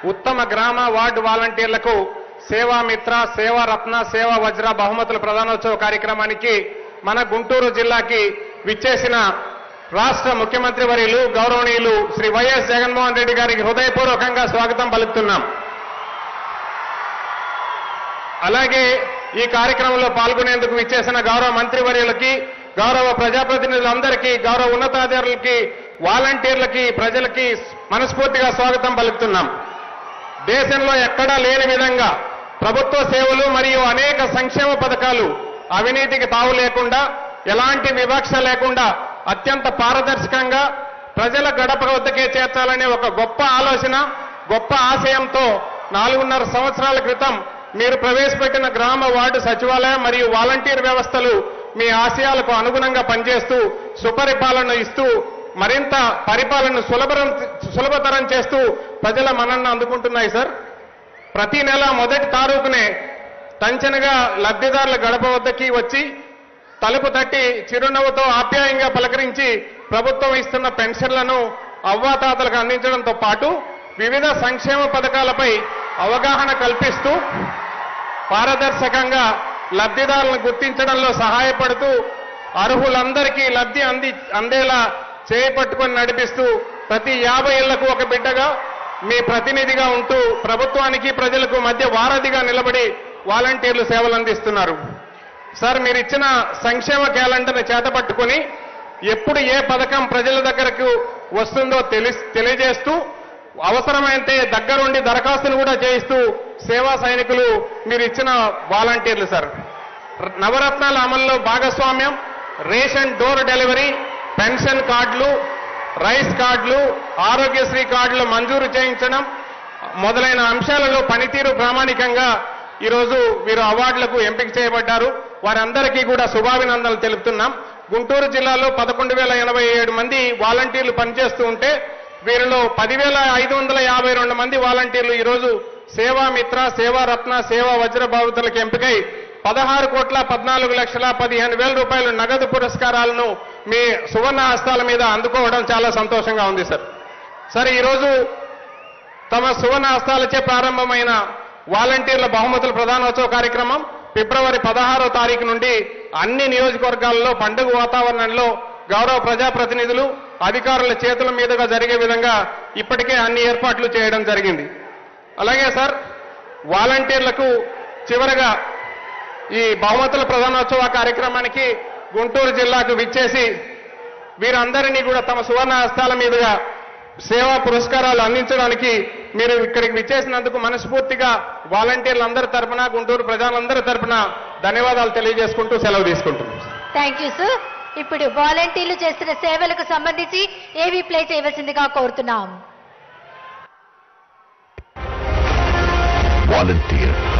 ఉత్తమ గ్రామ వార్డు వాలంటీర్లకు సేవా మిత్ర, సేవా రత్న, సేవా వజ్ర బహుమతుల ప్రదానోత్సవ కార్యక్రమానికి మన గుంటూరు జిల్లాకి విచ్చేసిన రాష్ట్ర ముఖ్యమంత్రి వర్యులు గౌరవనీయులు శ్రీ వైఎస్ జగన్మోహన్ రెడ్డి గారికి హృదయపూర్వకంగా స్వాగతం పలుకుతున్నాం. అలాగే ఈ కార్యక్రమంలో పాల్గొనేందుకు విచ్చేసిన గౌరవ మంత్రివర్యులకి, గౌరవ ప్రజాప్రతినిధులందరికీ, గౌరవ ఉన్నతాధికారులకి, వాలంటీర్లకి, ప్రజలకి మనస్ఫూర్తిగా స్వాగతం పలుకుతున్నాం. దేశంలో ఎక్కడా లేని విధంగా ప్రభుత్వ సేవలు మరియు అనేక సంక్షేమ పథకాలు అవినీతికి తావు లేకుండా, ఎలాంటి వివక్ష లేకుండా అత్యంత పారదర్శకంగా ప్రజల గడప వద్దకే చేర్చాలనే ఒక గొప్ప ఆలోచన, గొప్ప ఆశయంతో 4.5 సంవత్సరాల క్రితం మీరు ప్రవేశపెట్టిన గ్రామ వార్డు సచివాలయం మరియు వాలంటీర్ వ్యవస్థలు మీ ఆశయాలకు అనుగుణంగా పనిచేస్తూ సుపరిపాలన ఇస్తూ మరింత పరిపాలనను సులభతరం చేస్తూ ప్రజల మన్ననను అందుకుంటున్నాయి సార్. ప్రతి నెల మొదటి తారీఖునే టంచనగా లబ్ధిదారుల గడప వద్దకి వచ్చి తలుపు తట్టి చిరునవ్వుతో ఆప్యాయంగా పలకరించి ప్రభుత్వం ఇస్తున్న పెన్షన్లను అవ్వాతాతలకు అందించడంతో పాటు వివిధ సంక్షేమ పథకాలపై అవగాహన కల్పిస్తూ పారదర్శకంగా లబ్ధిదారులను గుర్తించడంలో సహాయపడుతూ అర్హులందరికీ లబ్ధి అందేలా చేపట్టుకొని నడిపిస్తూ ప్రతి 50 ఏళ్లకు ఒక బిడ్డగా మీ ప్రతినిధిగా ఉంటూ ప్రభుత్వానికి ప్రజలకు మధ్య వారధిగా నిలబడి వాలంటీర్లు సేవలు అందిస్తున్నారు. సార్, మీరు ఇచ్చిన సంక్షేమ క్యాలెండర్ని చేతపట్టుకొని ఎప్పుడు ఏ పథకం ప్రజల దగ్గరకు వస్తుందో తెలియజేస్తూ అవసరమైతే దగ్గరుండి దరఖాస్తులు కూడా చేయిస్తూ సేవా సైనికులు మీరు ఇచ్చిన వాలంటీర్లు సార్. నవరత్నాల అమల్లో భాగస్వామ్యం, రేషన్ డోర్ డెలివరీ, పెన్షన్ కార్డులు, రైస్ కార్డులు, ఆరోగ్యశ్రీ కార్డులు మంజూరు చేయించడం మొదలైన అంశాలలో పనితీరు ప్రామాణికంగా ఈరోజు వీరు అవార్డులకు ఎంపిక చేయబడ్డారు. వారందరికీ కూడా శుభాభినందనలు తెలుపుతున్నాం. గుంటూరు జిల్లాలో 11,087 మంది వాలంటీర్లు పనిచేస్తూ ఉంటే వీరిలో 10,552 మంది వాలంటీర్లు ఈరోజు సేవా మిత్ర, సేవా రత్న, సేవా వజ్ర బాధితులకు ఎంపికై 16,14,15,000 రూపాయలు నగదు పురస్కారాలను మీ సువర్ణ హస్తాల మీద అందుకోవడం చాలా సంతోషంగా ఉంది సార్. సరే, ఈరోజు తమ సువర్ణ హస్తాలచే ప్రారంభమైన వాలంటీర్ల బహుమతుల ప్రదానోత్సవ కార్యక్రమం ఫిబ్రవరి 16వ తారీఖు నుండి అన్ని నియోజకవర్గాల్లో పండుగ వాతావరణంలో గౌరవ ప్రజాప్రతినిధులు, అధికారుల చేతుల మీదుగా జరిగే విధంగా ఇప్పటికే అన్ని ఏర్పాట్లు చేయడం జరిగింది. అలాగే సార్, వాలంటీర్లకు చివరగా ఈ బహుమతుల ప్రదానోత్సవ కార్యక్రమానికి గుంటూరు జిల్లాకు విచ్చేసి వీరందరినీ కూడా తమ సువర్ణ హస్తాల మీదుగా సేవా పురస్కారాలు అందించడానికి మీరు ఇక్కడికి విచ్చేసినందుకు మనస్ఫూర్తిగా వాలంటీర్లందరి తరపున, గుంటూరు ప్రజలందరి తరపున ధన్యవాదాలు తెలియజేసుకుంటూ సెలవు తీసుకుంటున్నాం. Thank you sir. ఇప్పుడు వాలంటీర్లు చేస్తున్న సేవలకు సంబంధించి ఏవి ప్లే చేయవలసిందిగా కోరుతున్నాం. వాలంటీర్